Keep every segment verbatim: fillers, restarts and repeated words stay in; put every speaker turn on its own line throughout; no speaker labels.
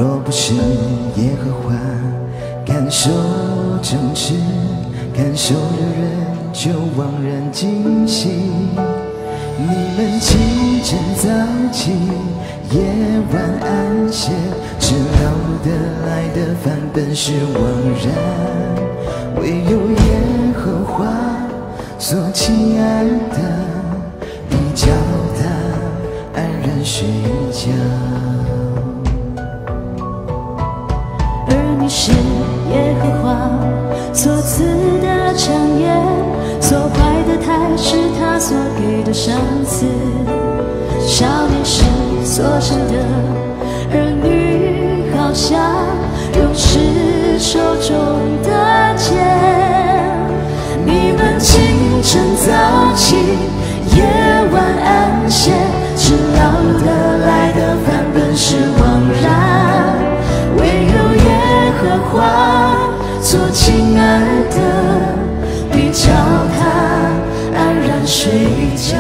若不是耶和华看守城池，看守的人就枉然惊醒。你们清晨早起，夜晚安歇，是劳碌得来的饭本是枉然，唯有耶和华所亲爱的，必叫他安然睡觉。
而你是耶和华所赐的产业，所怀的胎是他所给的赏赐。少年时所生的儿女，好像勇士手中的剑。你们清晨早起，夜晚安歇，是劳碌得来的饭本是枉然，唯有耶和华所亲爱的，必叫他安然睡觉。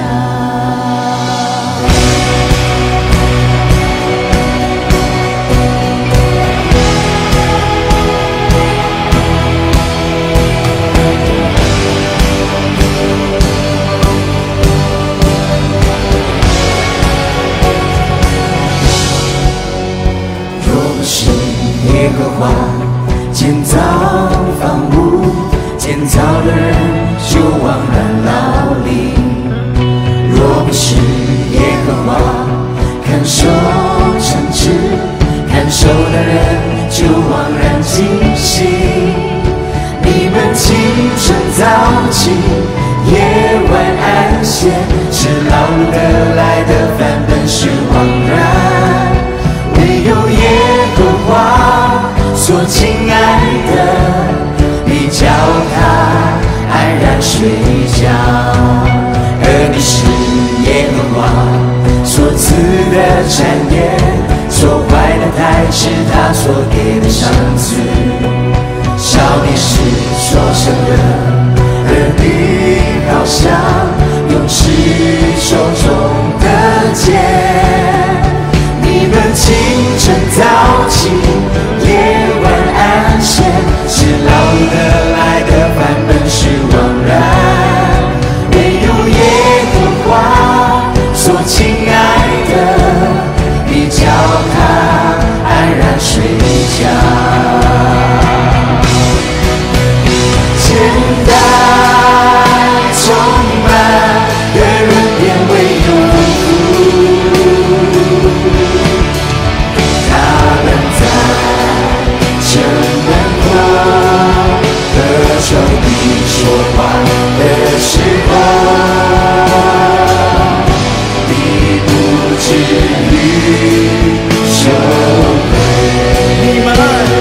耶和华建造房屋，建造的人就枉然劳力。若不是耶和华看守城池，看守的人就枉然惊醒。你们清晨早起，夜晚安歇，是劳碌得来的饭本是枉然，唯有耶和华所亲爱的，必叫他安然睡觉。而你是耶和华所赐的产业，所怀的胎是他所给的赏赐。少年时所生的儿女，好像勇士手中的剑。你们清晨早起，夜晚安歇，是劳碌得来的饭本是枉然，唯有耶和华所亲爱的，必叫他安然睡觉。简单充满的人变为有手里说话的时候，你不至于羞愧。你们，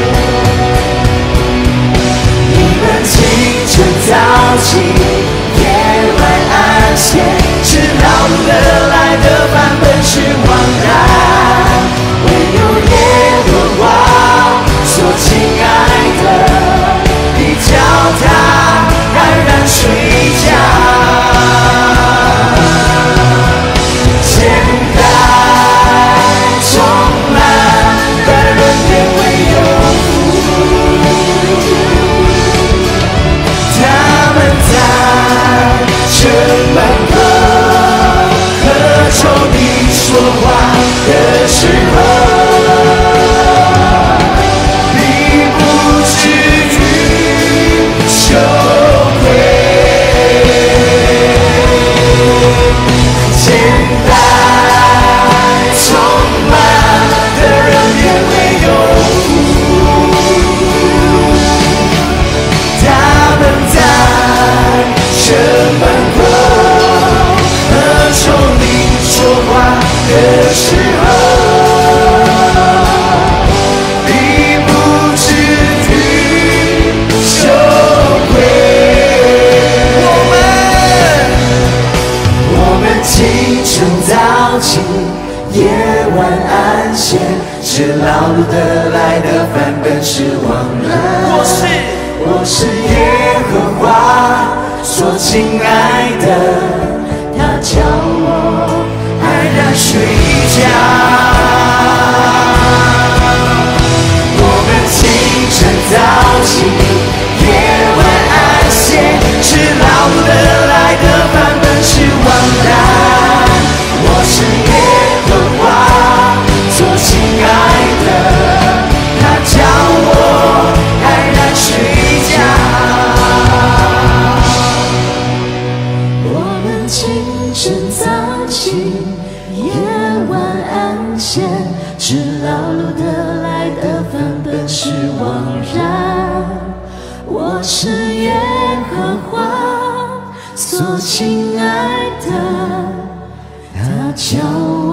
你们清晨早起，夜晚安歇，是劳碌得来的饭本是枉然，唯有耶和华所亲爱的，叫他安然睡觉。简单充满的人变为有福，他们在城门口和仇敌说话的时候，羞愧。简单充满的人变为有福，他们在城门口和仇敌说话的时候，并不至于羞清晨早起，夜晚安歇，是劳碌得来的饭本是枉然。我是我是耶和华所亲爱的，他叫我安然睡觉。
是耶和华所亲爱的，他叫